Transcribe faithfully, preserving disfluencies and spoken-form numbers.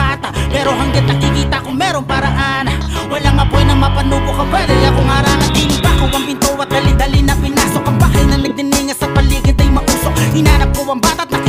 bata. Pero hanggat nakikita ko meron paraan, walang apoy na mapanubo ka, pwede akong harangan. Tiniba ko ang pinto at dali-dali na pinasok ang bahay na nagdininga sa paligid ay mausok. Hinanap ko ang bata at